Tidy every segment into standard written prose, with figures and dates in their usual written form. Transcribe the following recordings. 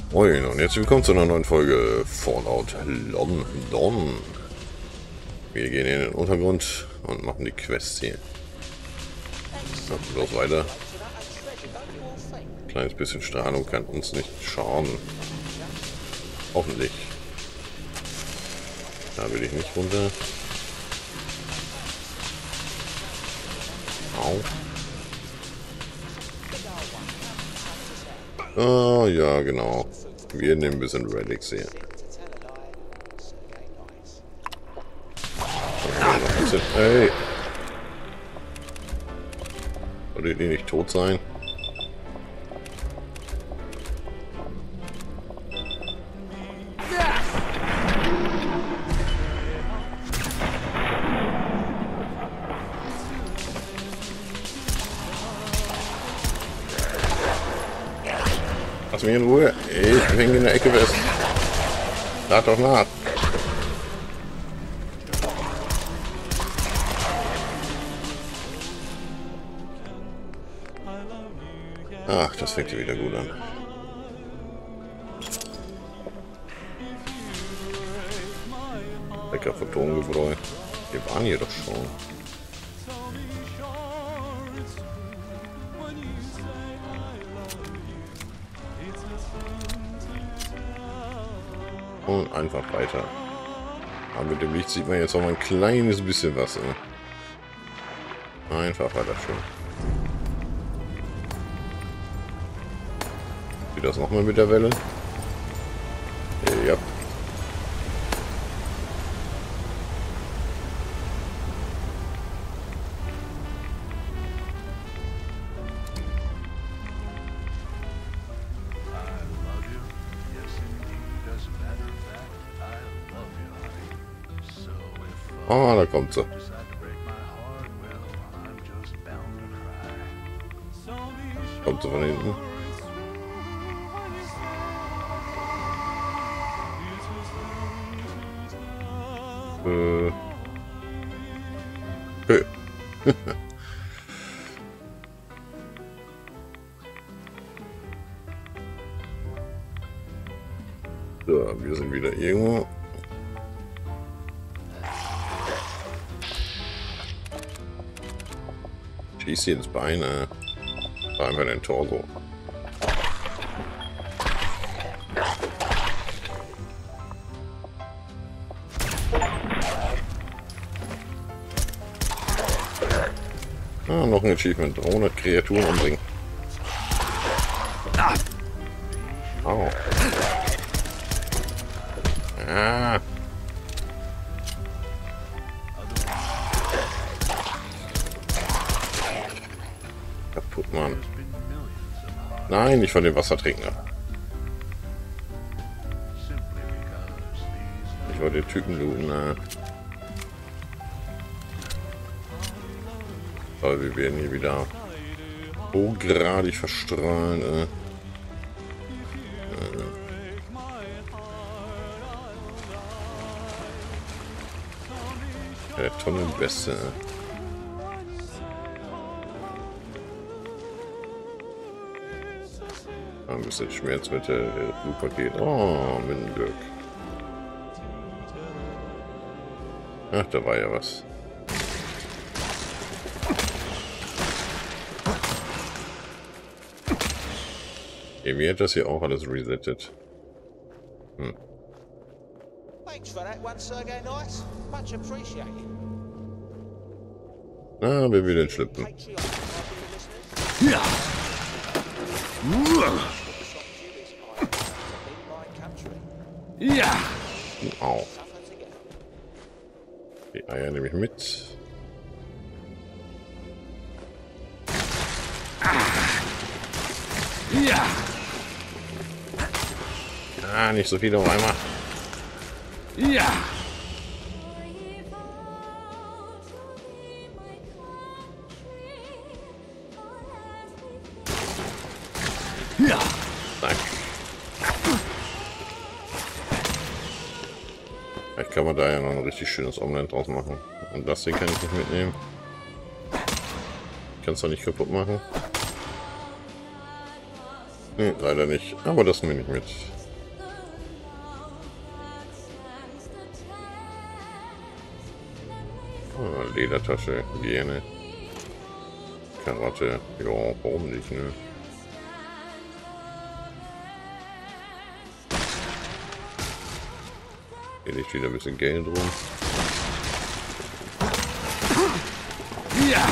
Moin und herzlich willkommen zu einer neuen Folge Fallout London. Wir gehen in den Untergrund und machen die Quests hier. Ja, los weiter. Ein kleines bisschen Strahlung kann uns nicht schaden. Hoffentlich. Da will ich nicht runter. Au. Ah, ja, genau. Wir nehmen ein bisschen Relics hier. Hey! Sollte die nicht tot sein? Lass mich in Ruhe. Ich hänge in der Ecke fest. Lad doch nach. Ach, das fängt ja wieder gut an. Lecker Photonengebräu. Wir waren hier doch schon. Und einfach weiter. Aber mit dem Licht sieht man jetzt auch mal ein kleines bisschen was. Ne? Einfach weiter schön. Wie das nochmal mit der Welle? Ja. Ah, da kommt sie. Kommt sie von hinten. So, wir sind wieder irgendwo. Schieß sie ins Bein, war einfach den Torso. Ah, noch ein Achievement. 300 Kreaturen umbringen. Au. Ah. Kaputt, Mann. Nein, nicht von dem Wassertrinker. Ich wollte den Typen looten, Aber wir werden hier wieder hochgradig verstrahlen. Der Tonnenbeste. Ein bisschen Schmerzmittel, Blutpaket. Oh, mit dem Glück. Ach, da war ja was. Irgendwie hat das hier auch alles resettet. Na, wer will denn schlippen? Ja. Ja. Au. Die Eier nehme ich mit. Ja. Ah, nicht so viel auf einmal. Ja. Ja. Nein. Vielleicht kann man da ja noch ein richtig schönes Omelett draus machen. Und das hier kann ich nicht mitnehmen. Ich kann es doch nicht kaputt machen. Nee, leider nicht. Aber das nehme ich mit. Ledertasche, gerne. Karotte, ja, warum nicht, ne? Hier liegt wieder ein bisschen Geld rum. Ja.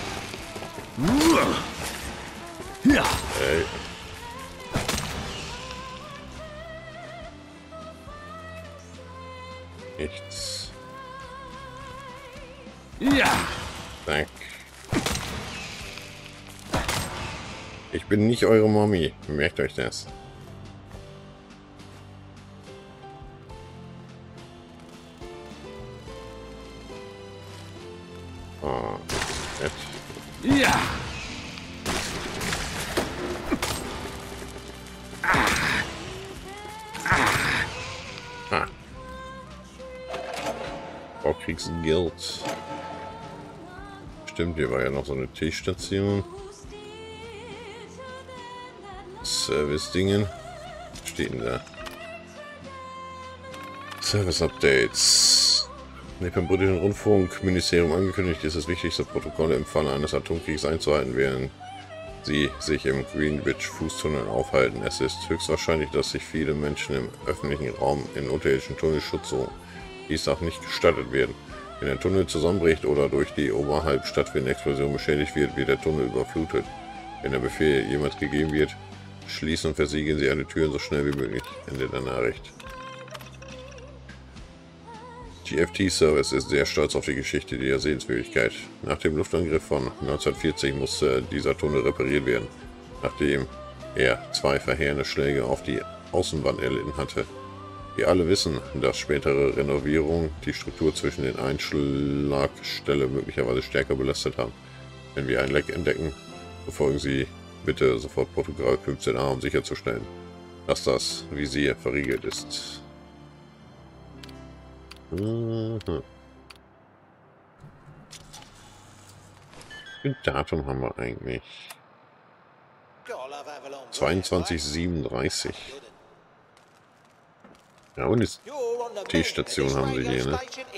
Ja. Ey. Nichts. Ja. Dank. Ich bin nicht eure Mami. Merkt euch das. Oh, nett. Ja. Ha. Baukriegssgeld. Stimmt, hier war ja noch so eine T-Station. Service-Dingen. Was steht denn da? Service-Updates. Beim britischen Rundfunkministerium angekündigt, ist das wichtigste Protokoll im Falle eines Atomkriegs einzuhalten, während sie sich im Greenwich-Fußtunnel aufhalten. Es ist höchstwahrscheinlich, dass sich viele Menschen im öffentlichen Raum in unterirdischen Tunnelschutz suchen. Dies darf nicht gestattet werden. Wenn der Tunnel zusammenbricht oder durch die oberhalb stattfindende Explosion beschädigt wird, wird der Tunnel überflutet. Wenn der Befehl jemals gegeben wird, schließen und versiegeln Sie alle Türen so schnell wie möglich. Ende der Nachricht. Die FT-Service ist sehr stolz auf die Geschichte dieser Sehenswürdigkeit. Nach dem Luftangriff von 1940 musste dieser Tunnel repariert werden, nachdem er 2 verheerende Schläge auf die Außenwand erlitten hatte. Wir alle wissen, dass spätere Renovierungen die Struktur zwischen den Einschlagstellen möglicherweise stärker belastet haben. Wenn wir ein Leck entdecken, befolgen Sie bitte sofort Protokoll 15a, um sicherzustellen, dass das Visier verriegelt ist. Welches Datum haben wir eigentlich? 22:37. Ja, und die T-Station haben sie hier, ne?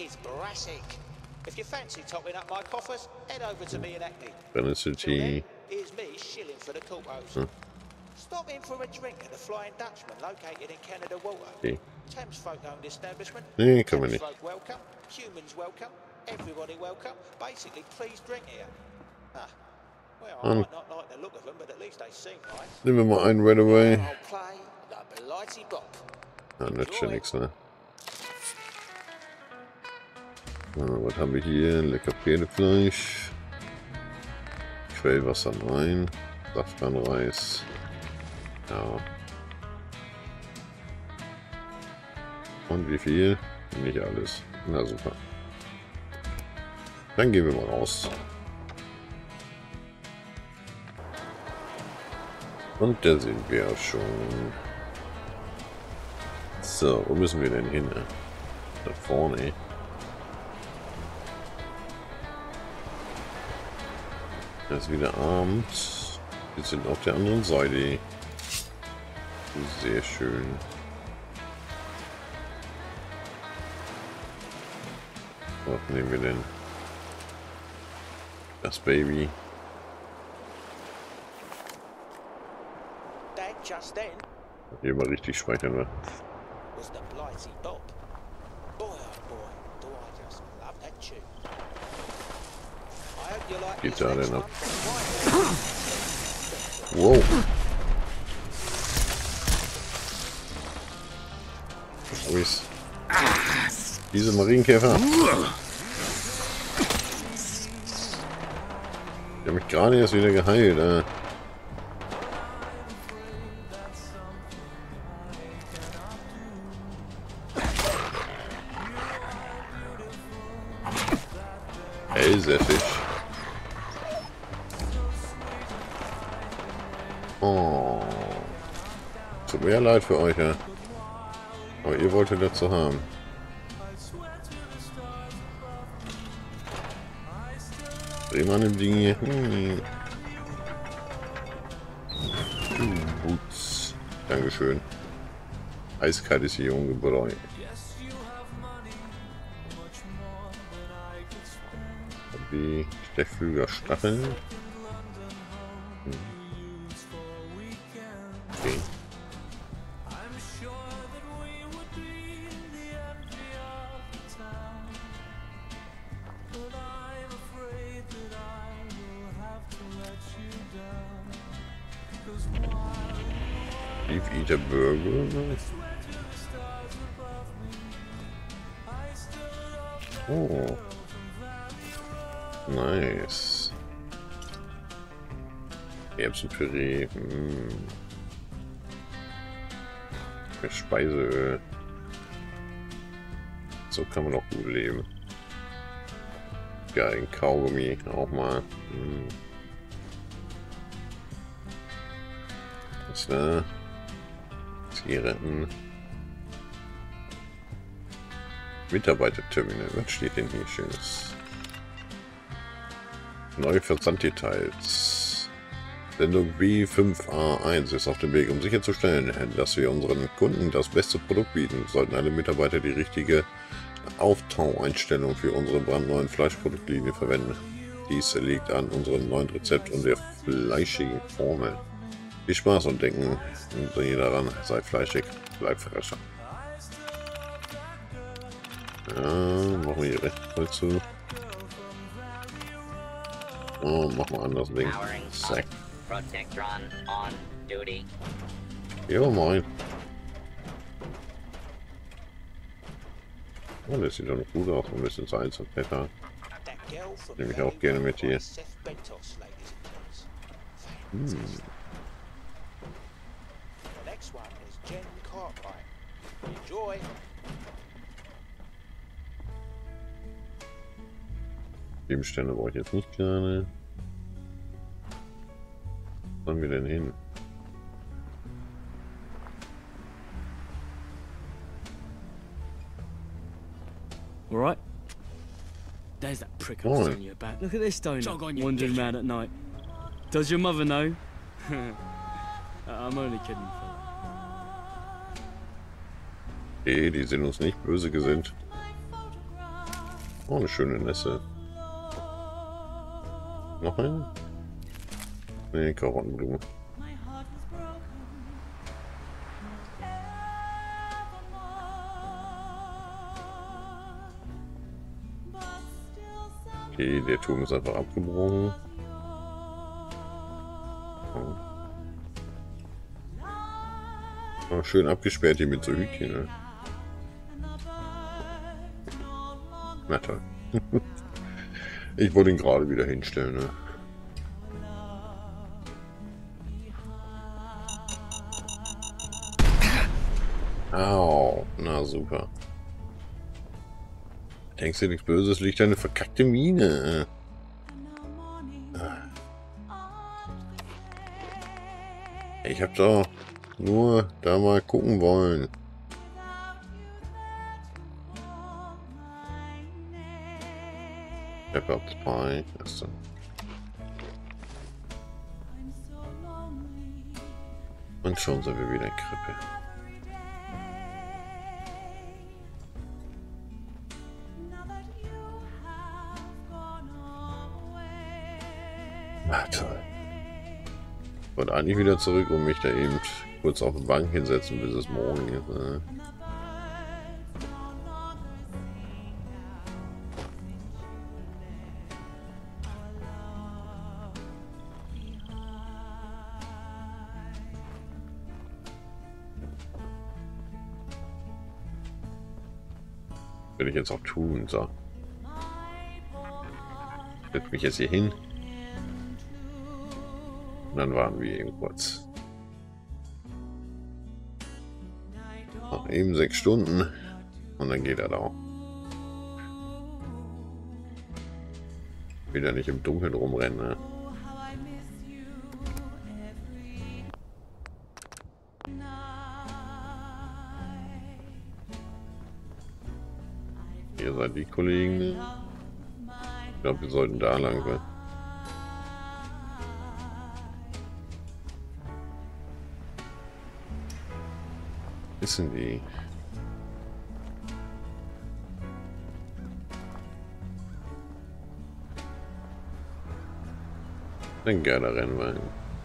Brenner City. Hm. Stop in for a drink at the Flying Dutchman located in Canada Water. Okay. Thames folk owned establishment. Nee, können wir nicht. Folk welcome, humans welcome, everybody welcome. Basically, please drink here. Ah. Well, I might not like the look of them, but at least they seem nice. Nehmen wir mal einen right away. I'll play the Blighty Bop. Ah, nützt ja nichts, ne? Was haben wir hier? Lecker Pferdefleisch. Quellwasser rein. Safranreis. Ja. Und wie viel? Nicht alles. Na super. Dann gehen wir mal raus. Und da sind wir schon. So, wo müssen wir denn hin? Da vorne. Es ist wieder Abend. Wir sind auf der anderen Seite. Sehr schön. Was nehmen wir denn? Das Baby. Dad, just then Hier mal richtig speichern wir. was the Blighty Bop. Boy, oh boy, do I just love that tune. I hope you like Geht's this da next denn ab? one. Wow. Wo ist diese Marienkäfer? Die haben mich gerade erst wieder geheilt. Elsäfisch. Oh. Tut mir ja leid für euch, ja. Aber ihr wolltet dazu haben. Dreh mal an dem Ding hier. Boots. Dankeschön. Eiskaltes Jungebräu. die Stechflüger-Stacheln. Okay. Beef Eater Burger. Oh. Nice. Erbsenpüree. Mit Speiseöl. So kann man auch gut leben. Geil, Kaugummi auch mal. Das war Zigaretten. Mitarbeiterterminal. Was steht denn hier Schönes? Neue Versanddetails. Sendung B5A1 ist auf dem Weg, um sicherzustellen, dass wir unseren Kunden das beste Produkt bieten. Sollten alle Mitarbeiter die richtige Auftaueinstellung für unsere brandneuen Fleischproduktlinie verwenden. Dies liegt an unserem neuen Rezept und der fleischigen Formel. Viel Spaß und denken Sie daran, sei fleischig, bleib frischer. Ja, machen wir hier recht voll zu. Oh, mach mal anders Ding. Zack. Jo, moin. Oh, das sieht doch noch gut aus, ein bisschen Salz und Pfeffer. Nehme ich auch gerne mit hier. Gegenstände brauche ich jetzt nicht gerne. Wo sollen wir denn hin? All right. There's that prick I was telling you about. Look at this donut wandering around at night. Does your mother know? I'm only kidding. Okay, die sind uns nicht böse gesinnt. Oh, eine schöne Nässe. Noch eine? Ne, Karottenblume. Okay, der Turm ist einfach abgebrochen. Oh, schön abgesperrt hier mit so Hütchen. Ne? Na toll. Ich wollte ihn gerade wieder hinstellen. Ne? Au, na super. Denkst du nichts Böses, liegt eine verkackte Mine. Ich hab doch nur da mal gucken wollen. Shepherd's Pie. Achso. Und schon sind wir wieder in Krippe. Na toll. Ich wollte eigentlich wieder zurück und mich da eben kurz auf die Bank hinsetzen, bis es morgen ist. Will ich jetzt auch tun, so. Ich setze mich jetzt hier hin. Und dann warten wir eben kurz. Noch eben 6 Stunden. Und dann geht er da auch. Wieder nicht im Dunkeln rumrennen, ne? Hier seid die Kollegen. Ich glaube, wir sollten da lang. Ne? Wissen die? Ein geiler Rennwagen.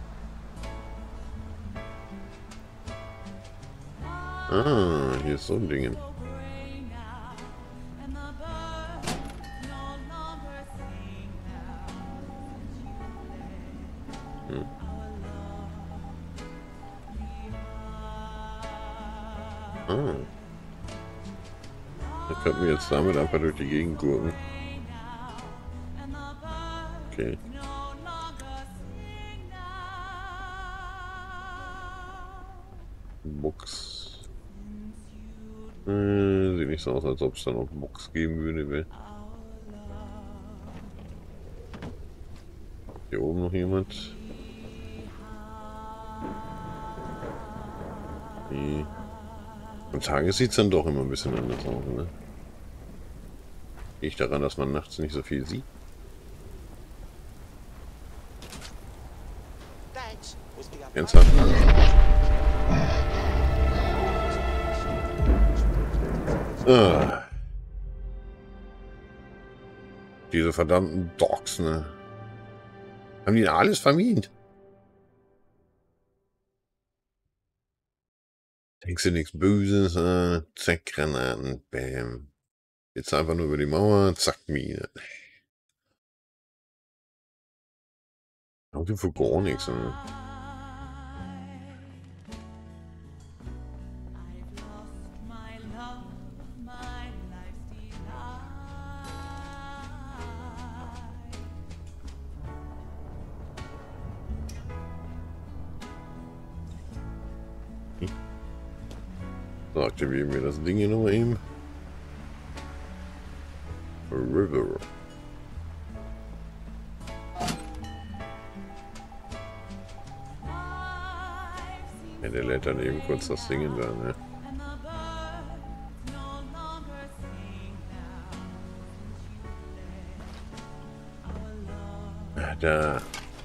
Ah, hier ist so ein Ding. Ah. Da könnten wir jetzt damit einfach durch die Gegend gurken. Okay. Box. Sieht nicht so aus, als ob es da noch Box geben würde. Hier oben noch jemand. Nee. Am Tage sieht es dann doch immer ein bisschen anders aus, ne? Liegt daran, dass man nachts nicht so viel sieht. Ernsthaft? Ah. Diese verdammten Dogs, ne? Haben die alles vermint? Denkst du nichts Böses? Zack, Granaten, bam. Jetzt einfach nur über die Mauer, zack, Mine. Irgendwie für gar nichts, ne? So, aktivieren wir das Ding hier nochmal eben. River. Ja, der lädt dann eben kurz das Ding da, ne? Da.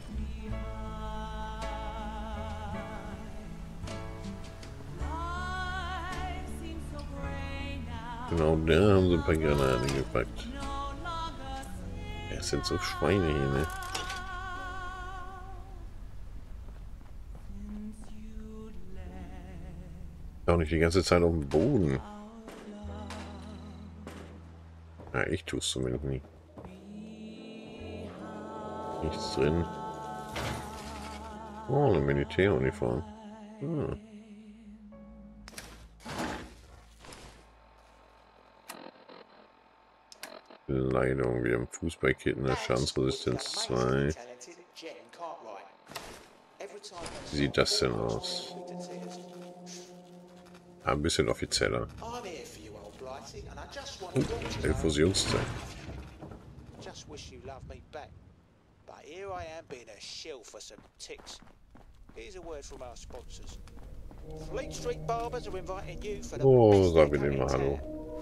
Genau, da haben sie ein paar Granaten gepackt. Das sind so Schweine hier, ne? Auch nicht die ganze Zeit auf dem Boden. Ja, ich tue es zumindest nicht. Nichts drin. Oh, eine Militäruniform. Hm. Leitung, wir haben Fußballkit, eine Schadensresistenz 2. Wie sieht das denn aus? Ein bisschen offizieller. Infusionszeit. Oh, sag mir den mal Hallo.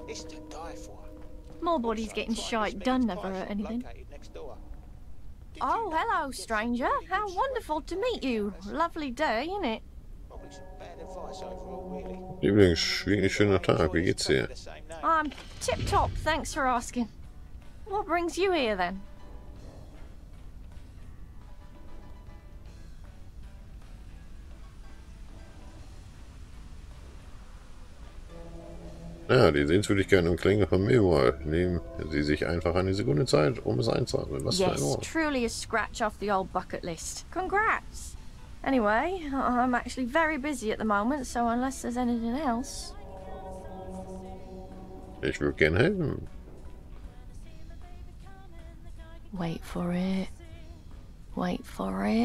More bodies getting shite done never hurt anything. Oh, hello, stranger. How wonderful to meet you. Lovely day, isn't it? Übrigens, wirklich schöner Tag. Wie geht's dir? I'm tip-top, thanks for asking. What brings you here, then? Ja, die Sehenswürdigkeiten und Klänge von Millwall. Nehmen Sie sich einfach eine Sekunde Zeit, um es einzuatmen. Was für ein Yes, Ort. truly a scratch off the old bucket list. Congrats! Anyway, I'm actually very busy at the moment, so unless there's anything else... Ich würde gerne helfen. Wait for it. Wait for it.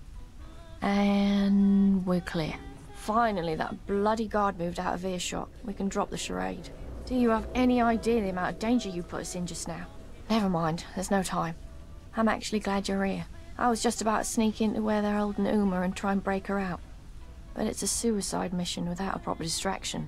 And we're clear. Finally, that bloody guard moved out of earshot. We can drop the charade. Do you have any idea the amount of danger you put us in just now? Never mind, there's no time. I'm actually glad you're here. I was just about to sneak into where they're holding Uma and try and break her out. But it's a suicide mission without a proper distraction.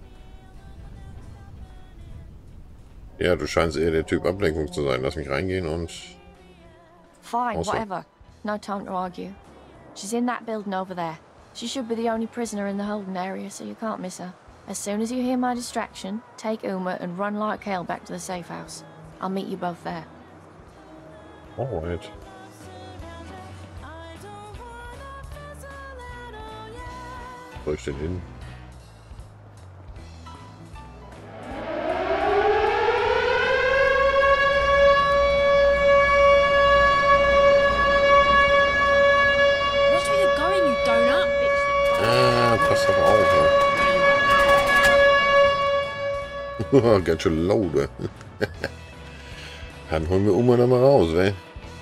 Ja, du scheinst eher der Typ Ablenkung zu sein. Lass mich reingehen und... Fine, Also. whatever. No time to argue. She's in that building over there. She should be the only prisoner in the holding area, so you can't miss her. As soon as you hear my distraction, take Uma and run like hell back to the safe house. I'll meet you both there. Alright. Wo ich denn hin? Watch where you're going, you donut. Ah, pass doch auf. Ja. Ganz schön laut. Dann holen wir Oma da mal raus, ey.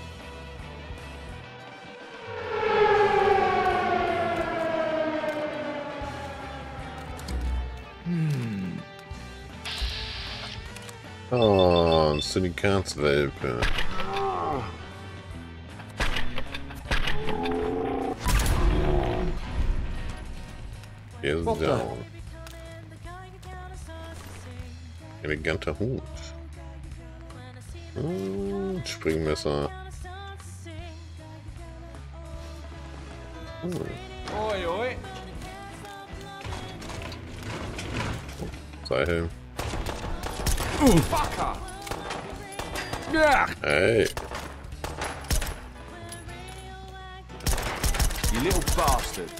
Oh, ein Syndikatswelpe. Er ist down. Eleganter Hut. Springmesser. Oi, oi. Seilhelm. Fucker. Yeah. Hey. You little bastard.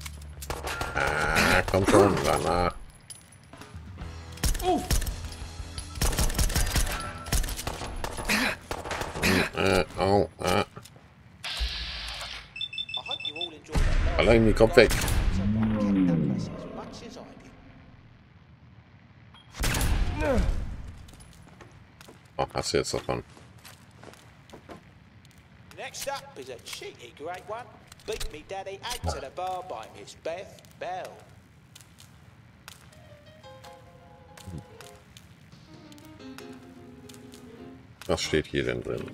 Ah, komm schon, danach. Oof. Au, I hope you all enjoyed that. allein die Kopf weg. As much as I did. Oh, hast du jetzt davon. Next up is a cheeky great one. Beat Me Daddy 8 to the bar by Miss Beth Bell. Was steht hier denn drin?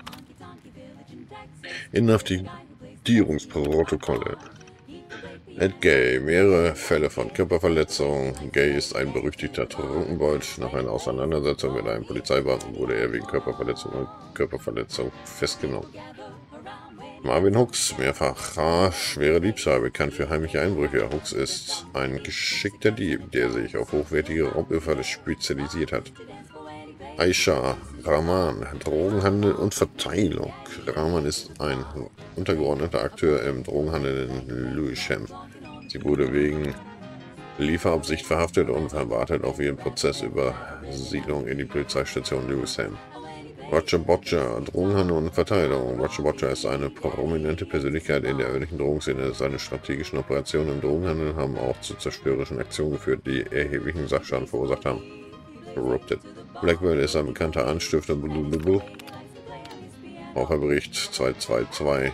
Inhaftierungsprotokolle. Ed Gay, mehrere Fälle von Körperverletzung. Gay ist ein berüchtigter Trunkenbold. Nach einer Auseinandersetzung mit einem Polizeibeamten wurde er wegen Körperverletzung festgenommen. Marvin Hooks, mehrfacher schwerer Diebstahl, bekannt für heimliche Einbrüche. Hooks ist ein geschickter Dieb, der sich auf hochwertige Raubüberfälle spezialisiert hat. Aisha Rahman, Drogenhandel und Verteilung. Rahman ist ein untergeordneter Akteur im Drogenhandel in Lewisham. Sie wurde wegen Lieferabsicht verhaftet und wartet auf ihren Prozessübersiedlung in die Polizeistation Lewisham. Roger Botcher, Drogenhandel und Verteilung. Roger Botcher ist eine prominente Persönlichkeit in der örtlichen Drogenszene. Seine strategischen Operationen im Drogenhandel haben auch zu zerstörerischen Aktionen geführt, die erheblichen Sachschaden verursacht haben. Corrupted. Blackwell ist ein bekannter Anstifter. Raucherbericht 2220.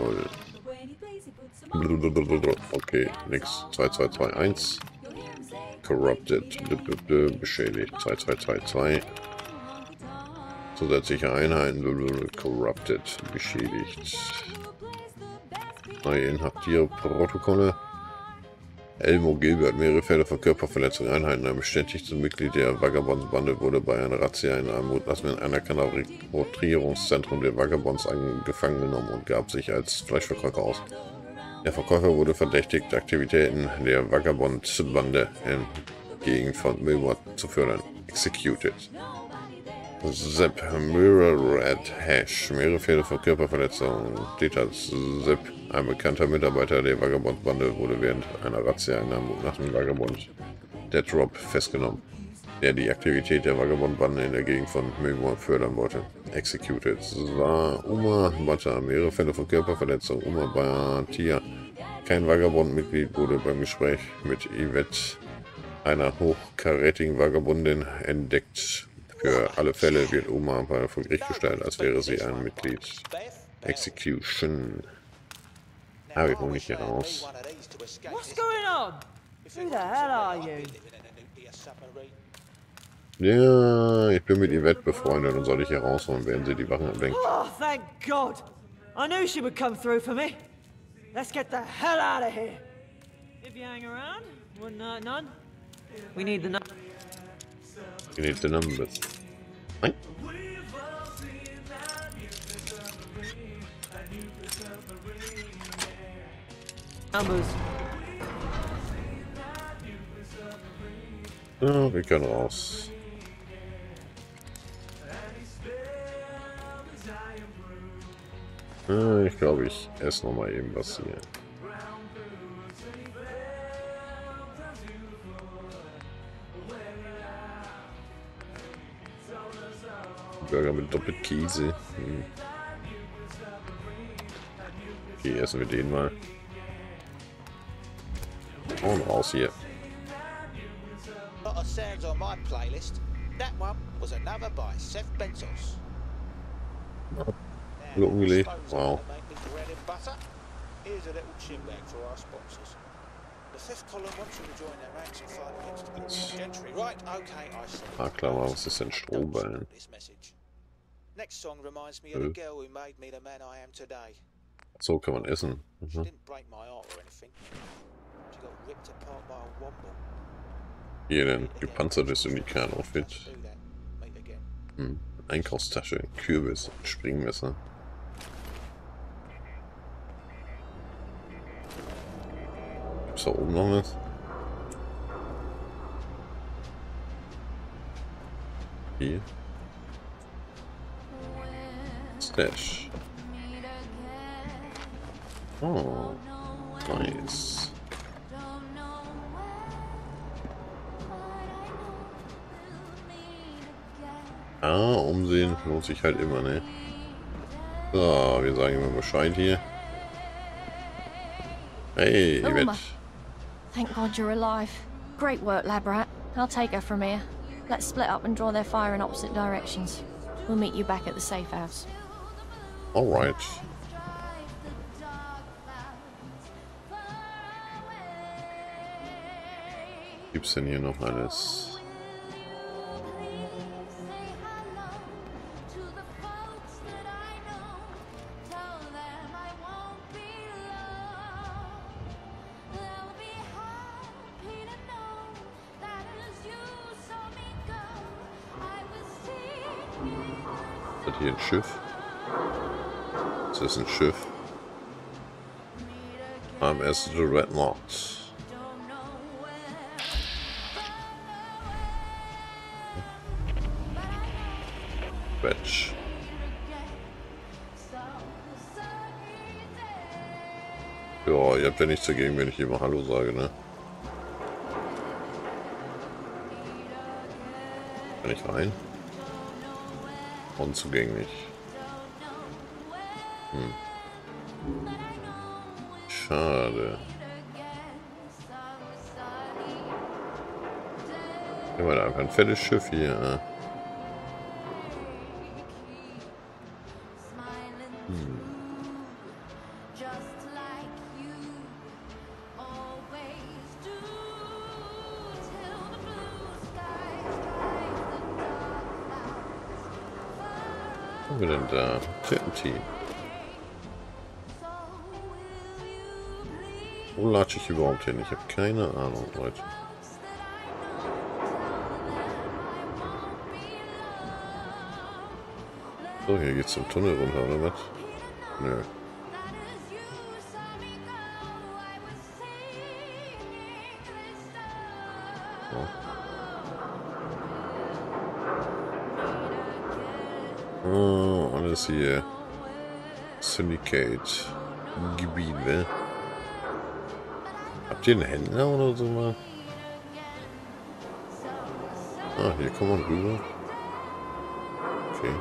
Okay, nix. 2221. Corrupted. Beschädigt. 2222. Zusätzliche Einheiten. Corrupted. Beschädigt. Neue Inhaftierprotokolle. Elmo Gilbert, mehrere Fälle von Körperverletzungen Einheiten. Ein bestätigtes Mitglied der Vagabonds-Bande wurde bei einer Razzia in einem mutmaßlich anerkannten Rekrutierungszentrum der Vagabonds gefangen genommen und gab sich als Fleischverkäufer aus. Der Verkäufer wurde verdächtigt, Aktivitäten der Vagabond-Bande in Gegend von Millward zu fördern. Executed. Sepp, Mirror Red Hash, mehrere Fälle von Körperverletzungen. Dieter Sepp, ein bekannter Mitarbeiter der Vagabond-Bande, wurde während einer Razzia in einem mutmaßlichen Vagabond Dead Drop festgenommen, der die Aktivität der Vagabond-Bande in der Gegend von Millward fördern wollte. Executed. War Uma Bata, mehrere Fälle von Körperverletzungen. Uma Batia, kein Vagabond-Mitglied, wurde beim Gespräch mit Yvette, einer hochkarätigen Vagabundin, entdeckt. Für alle Fälle wird Uma vor Gericht gestellt, als wäre sie ein Mitglied. Execution. Ah, wir holen nicht hier raus. What's going on? Who the hell are you? Ja, ich bin mit Yvette befreundet und soll ich hier rausholen, während sie die Wachen ablenkt. Oh, thank God! I knew she would come through for me. Let's get the hell out of here. If you hang around, one night none. We need the number. You need the numbers. Nein? Numbers. Ja, wir können raus. Ich glaube, ich esse noch mal eben was hier. Burger mit doppelt Käse. Hm. Okay, essen wir den mal. Und raus hier. Lot of sounds on my playlist. That one was another by Seth Benzos. Wieder umgelegt. Wow. Here's a little chin bag for our sponsors. The fifth column wants you to join their ranks and fight against the gentry. Right, okay, I see. Ah klar, was ist denn Strohballen? Next song reminds me of the girl who made me the man I am today. So kann man essen. She didn't break my heart or anything. She got ripped apart by a womble. Hier ein gepanzertes Syndikat-Outfit. Einkaufstasche, Kürbis, Springmesser. Gibt's da oben noch was? Hier. Stash. Oh, nice. Ah, umsehen lohnt sich halt immer, ne? So, wir sagen immer Bescheid hier. Hey, Yvette. Thank God you're alive. Great work, lab rat. I'll take her from here. Let's split up and draw their fire in opposite directions. We'll meet you back at the safe house. Alright. Gibt's denn hier noch alles? Ist das hier ein Schiff? Ist das ein Schiff? HMS Dreadnought. Batch. Ja, ihr habt ja nichts dagegen, wenn ich immer Hallo sage, ne? Kann ich rein? Unzugänglich. Schade. Nehmen wir da einfach ein fettes Schiff hier. Ne? Was haben wir denn da? TNT. Wo latsche ich überhaupt hin? Ich habe keine Ahnung, Leute. So, hier geht's zum Tunnel runter, oder was? Nö. Oh, alles hier. Syndicate-Gebiet, ne? Habt ihr einen Händler oder so mal? Ah, hier kommt man rüber. Okay.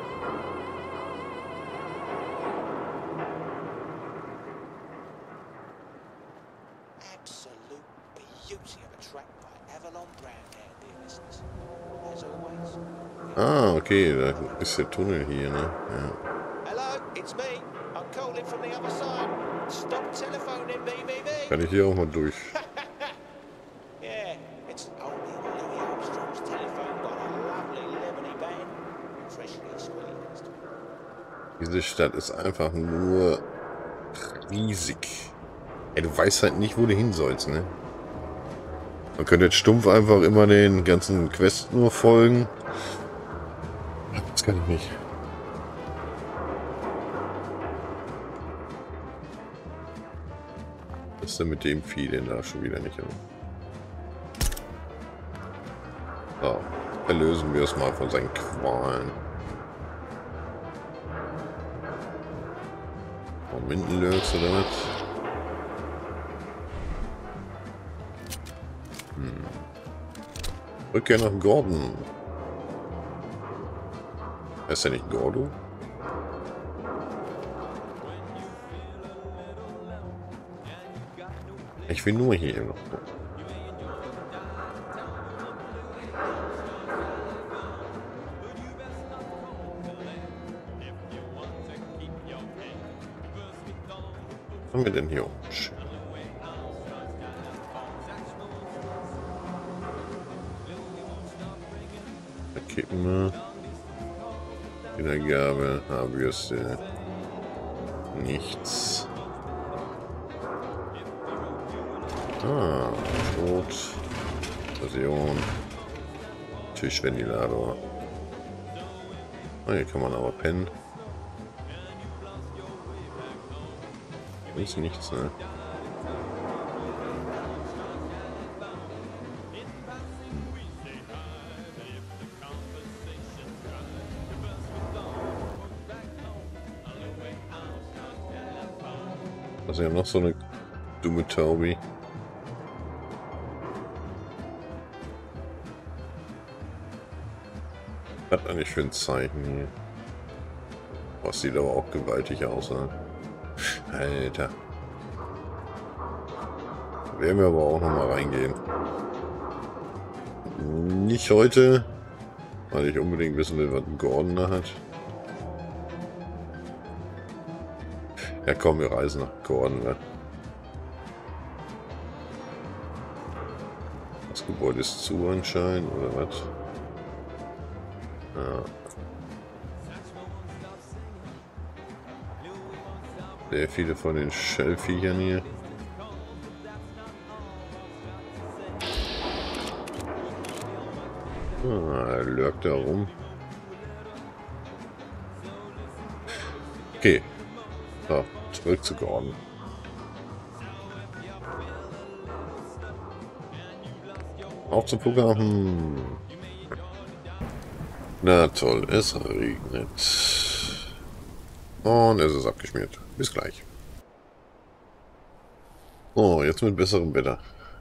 Absolute beauty of a track by Avalon Brown there, dear listeners. As always. Ah, okay, da ist der Tunnel hier, ne? Ja. Hello, it's me. I'm calling from the other side. Stop telephoning me. Kann ich hier auch mal durch? Yeah, it's only Louis Armstrong's telephone by a lovely lemony band. Freshly squeezed. Diese Stadt ist einfach nur riesig. Ey, du weißt halt nicht, wo du hin sollst, ne? Man könnte jetzt stumpf einfach immer den ganzen Quests nur folgen. Das kann ich nicht. Was ist denn mit dem Vieh denn da schon wieder nicht? So, erlösen wir es mal von seinen Qualen. Mindenlöks oder was? Rückkehr nach Gordon. Ist der nicht Gordo? Ich will nur hier noch. Was haben wir denn hier? Kippen. Wiedergabe, Haarbürste. Nichts. Ah, Schrot. Version. Tischventilator. Ah, hier kann man aber pennen. Ist nichts, ne? Also wir haben noch so eine dumme Taube. Was eigentlich für ein Zeichen hier? Was sieht aber auch gewaltig aus, ne? Alter. Werden wir aber auch noch mal reingehen. Nicht heute, weil ich unbedingt wissen will, was ein Gordon da hat. Ja komm, wir reisen nach Gordon. Ne? Das Gebäude ist zu anscheinend, oder was? Ja. Sehr viele von den Shellviechern hier. Ah, er lurkt da rum. Okay. So, zurück zu Gordon. Auf zum Flughafen. Na toll, es regnet. Und es ist abgeschmiert. Bis gleich. Oh, jetzt mit besserem Wetter.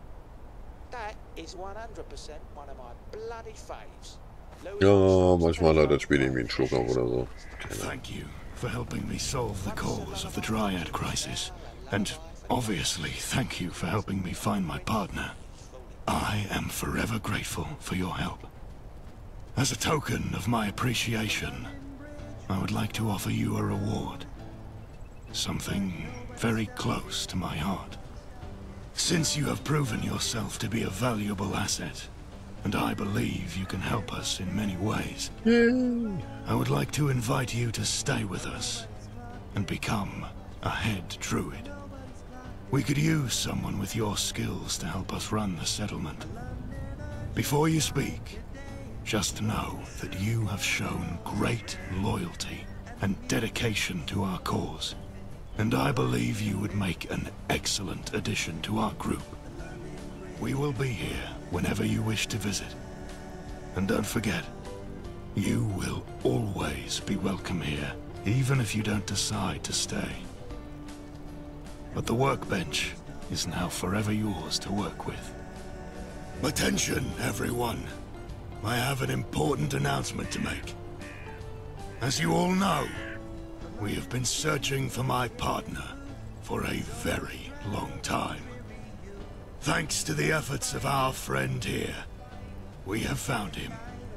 Ja, manchmal hat das Spiel irgendwie einen Schluck auf oder so. Thank you for helping me solve the cause of the Dryad crisis. And obviously, thank you for helping me find my partner. I am forever grateful for your help. As a token of my appreciation, I would like to offer you a reward. Something very close to my heart. Since you have proven yourself to be a valuable asset, and I believe you can help us in many ways, I would like to invite you to stay with us and become a head druid. We could use someone with your skills to help us run the settlement. Before you speak, just know that you have shown great loyalty and dedication to our cause, and I believe you would make an excellent addition to our group. We will be here whenever you wish to visit. And don't forget, you will always be welcome here, even if you don't decide to stay. But the workbench is now forever yours to work with. Attention, everyone. I have an important announcement to make. As you all know, we have been searching for my partner for a very long time. Thanks to the efforts of our friend here, we have found him.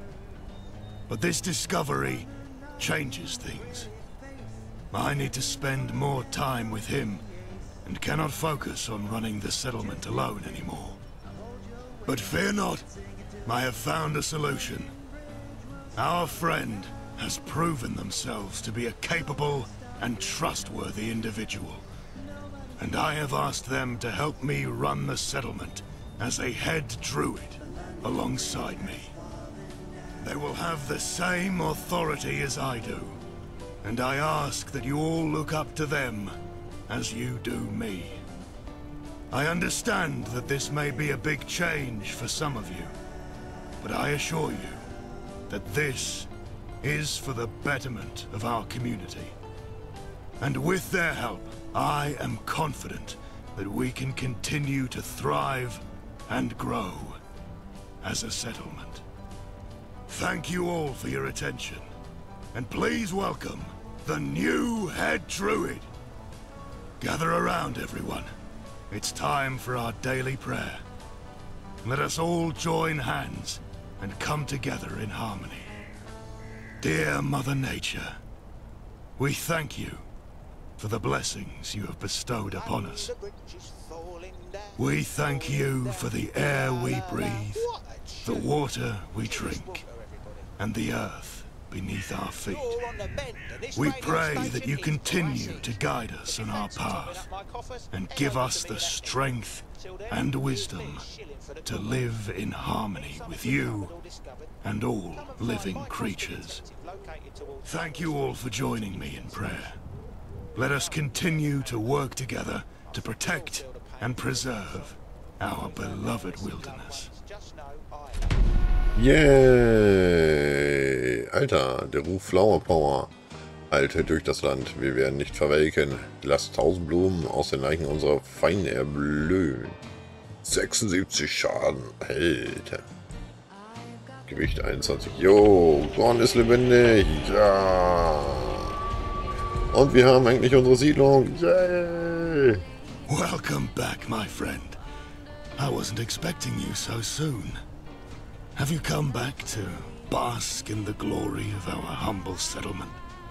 But this discovery changes things. I need to spend more time with him and cannot focus on running the settlement alone anymore. But fear not, I have found a solution. Our friend has proven themselves to be a capable and trustworthy individual, and I have asked them to help me run the settlement as a head druid alongside me. They will have the same authority as I do, and I ask that you all look up to them as you do me. I understand that this may be a big change for some of you, but I assure you that this is for the betterment of our community. And with their help, I am confident that we can continue to thrive and grow as a settlement. Thank you all for your attention, and please welcome the new head druid. Gather around, everyone. It's time for our daily prayer. Let us all join hands and come together in harmony. Dear Mother Nature, we thank you for the blessings you have bestowed upon us. We thank you for the air we breathe, the water we drink, and the earth beneath our feet. We pray that you continue to guide us on our path and give us the strength and wisdom to live in harmony with you and all living creatures. Thank you all for joining me in prayer. Let us continue to work together to protect and preserve our beloved wilderness. Yay! Alter, der Ruf Flower Power. Halte durch das Land, wir werden nicht verwelken. Lasst 1000 Blumen aus den Leichen unserer Feinde erblühen. 76 Schaden, Alter. Gewicht 21. Jo, Gorn ist lebendig. Ja. Und wir haben eigentlich unsere Siedlung. Yay! Welcome back, my friend. I wasn't expecting you so soon. Have you come back to bask in the glory of our humble settlement?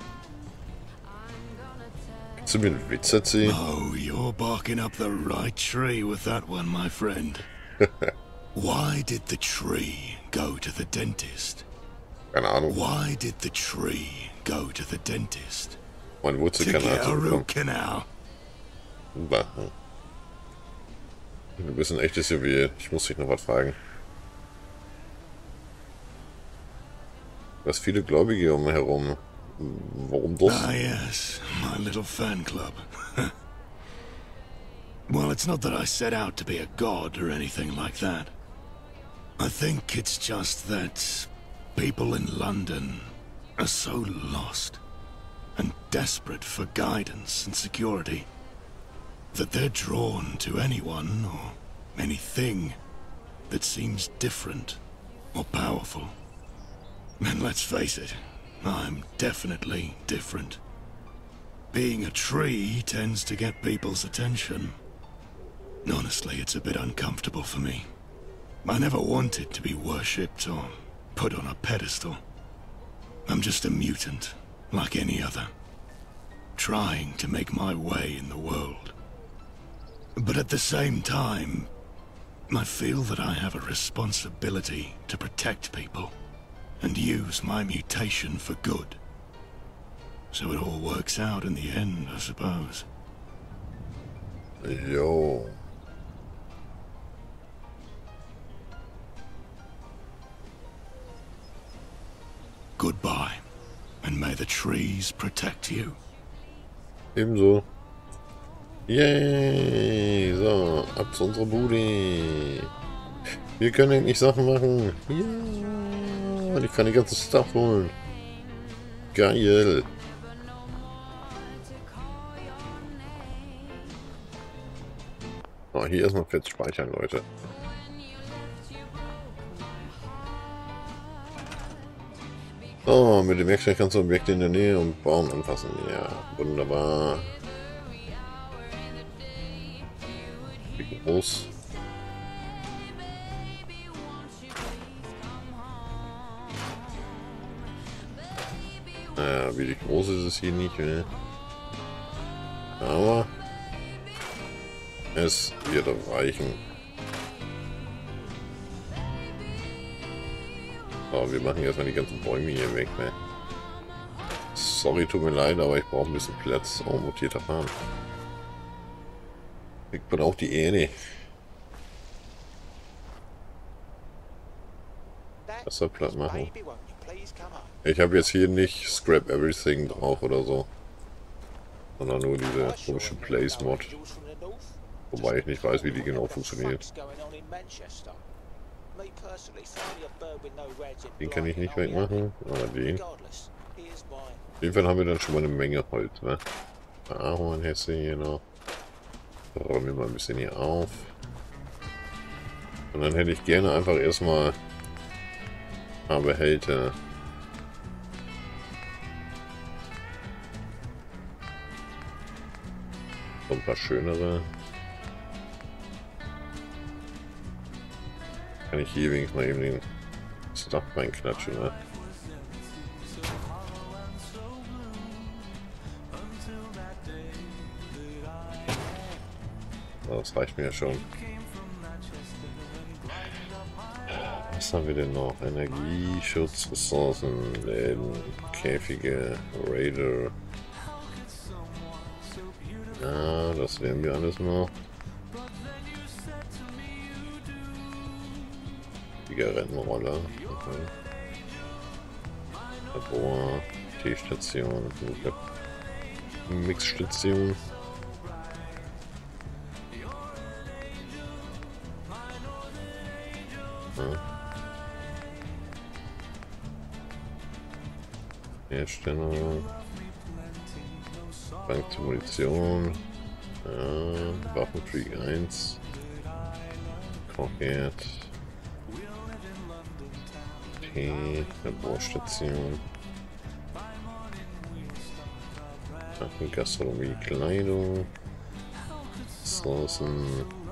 Kannst du mir einen Witz erzählen? Oh, you're barking up the right tree with that one, my friend. Why did the tree go to the dentist? Keine Ahnung. Why did the tree go to the dentist? Mein To Wurzelkanal get a zu bekommen. root canal. Du bist ein echtes Juwel. Ich muss dich noch was fragen. Du hast viele Gläubige um mich herum. Warum das? Ah, yes, my little fan club. Well, it's not that I set out to be a god or anything like that. I think it's just that people in London are so lost and desperate for guidance and security that they're drawn to anyone or anything that seems different or powerful. And let's face it, I'm definitely different. Being a tree tends to get people's attention. Honestly, it's a bit uncomfortable for me. I never wanted to be worshipped or put on a pedestal. I'm just a mutant, like any other, trying to make my way in the world. But at the same time, I feel that I have a responsibility to protect people and use my mutation for good. So it all works out in the end, I suppose. Jo. Goodbye, and may the trees protect you. Ebenso. Yay! So, ab zu unserer Bude. Wir können endlich Sachen machen. Ja! Ich kann die ganze Stuff holen. Geil! Oh, hier erstmal fett speichern, Leute. Oh, mit dem Werkzeug kannst du Objekte in der Nähe und Baum anfassen. Ja, wunderbar. Wie groß? Naja, wie groß ist es hier nicht, ne? Aber es wird reichen. So, wir machen erstmal die ganzen Bäume hier weg, ne? Sorry, tut mir leid, aber ich brauche ein bisschen Platz. Oh, mutierter Farm. Ich brauche die Erde. Das soll platt machen. Ich habe jetzt hier nicht Scrap Everything drauf oder so. Sondern nur diese komische Place-Mod. Wobei ich nicht weiß, wie die genau funktioniert. Den kann ich nicht wegmachen, aber den. Auf jeden Fall haben wir dann schon mal eine Menge Holz, ne? Ahornhässe hier noch. Räumen wir mal ein bisschen hier auf. Und dann hätte ich gerne einfach erstmal ein paar Behälter So ein paar schönere. Kann ich hier wenigstens mal eben den Stuff reinklatschen, ne? Das reicht mir ja schon. Was haben wir denn noch? Energie, Schutz, Ressourcen, Läden, Käfige, Raider. Ja, das werden wir alles noch. Zigarettenroller. Okay. Labor, Teestation, Mixstation. Hersteller, Bank zur Munition, ja, Waffenfreak 1, Kochherd, Tee, Laborstation, Gastronomie, Kleidung, Ressourcen,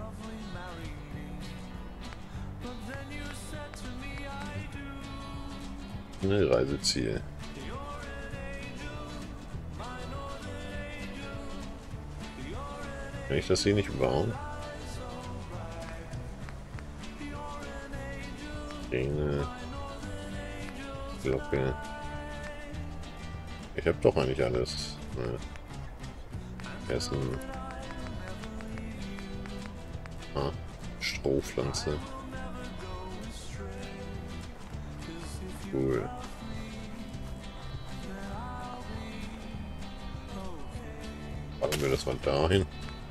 Reiseziel. Kann ich das hier nicht bauen? Ringe, Glocke. Ich habe doch eigentlich alles. Essen. Ah, Strohpflanze. Cool. Machen wir das mal dahin.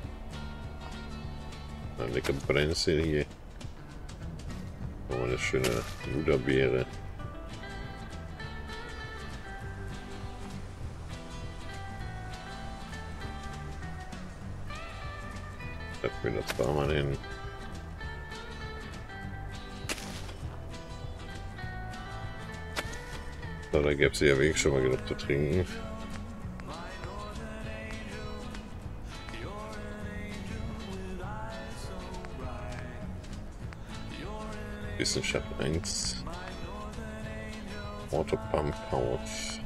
Eine leckere Brennnessel hier. Oh, eine schöne Luderbeere. Setzen wir das da mal hin. So, da gäbe es ja wirklich schon mal genug zu trinken. Wissenschaft 1. Autopump House.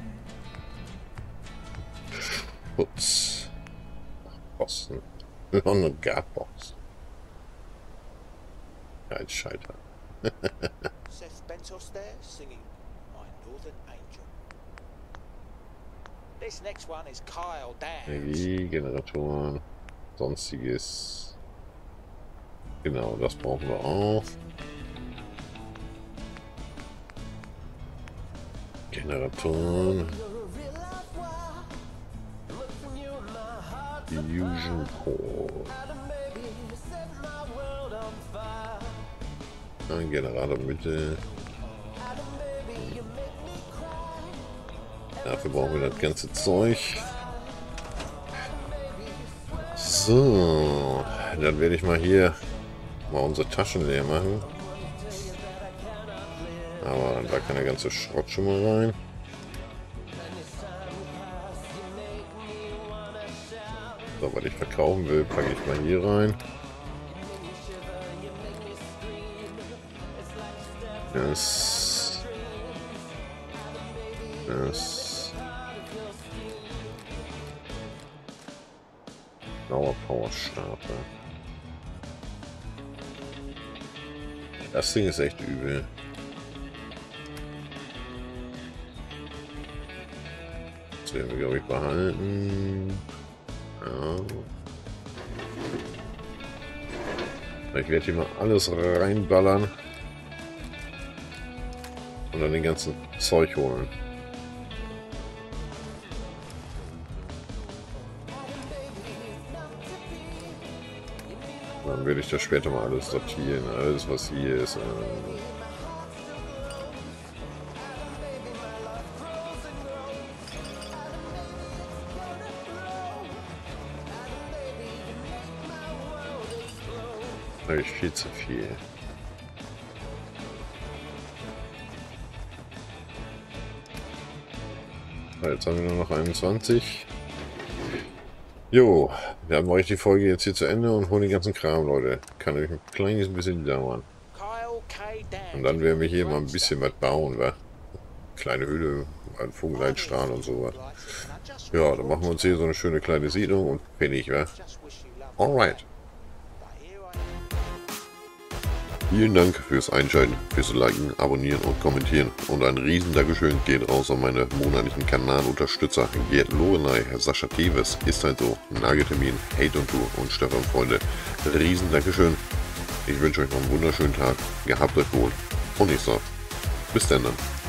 Schutz. Boston. London Guardbox. Ein Scheiter. Seth Bentos there singing My Northern Angel. This next one is Kyle Downs. Energiegeneratoren. Sonstiges. Genau, das brauchen wir auch. Generatoren. Fusion Core. Ein Generator Mitte. Dafür brauchen wir das ganze Zeug. So, dann werde ich mal hier unsere Taschen leer machen. Aber da kann der ganze Schrott schon mal rein. So, was ich verkaufen will, packe ich mal hier rein. Das. Blauer Power-Starter. Das Ding ist echt übel. Das werden wir, glaube ich, behalten. Ja. Ich werde hier mal alles reinballern. Und dann den ganzen Zeug holen. Dann werde ich das später mal alles sortieren. Alles, was hier ist. Habe ich viel zu viel. So, jetzt haben wir nur noch 21. Jo, dann mache ich die Folge jetzt hier zu Ende und hole den ganzen Kram, Leute. Kann nämlich ein kleines bisschen dauern. Und dann werden wir hier mal ein bisschen was bauen, wa? Kleine Höhle, ein Vogelleitstrahl und sowas. Ja, dann machen wir uns hier so eine schöne kleine Siedlung und fertig, wa? Alright. Vielen Dank fürs Einschalten, fürs Liken, Abonnieren und Kommentieren. Und ein riesen Dankeschön geht raus an meine monatlichen Kanalunterstützer Gerd Lorelei, Sascha Teves, Ist halt so, Nageltermin, Hate und Tour und Stefan Freunde. Riesen Dankeschön. Ich wünsche euch noch einen wunderschönen Tag. Gehabt euch wohl. Und ich sage, bis dann.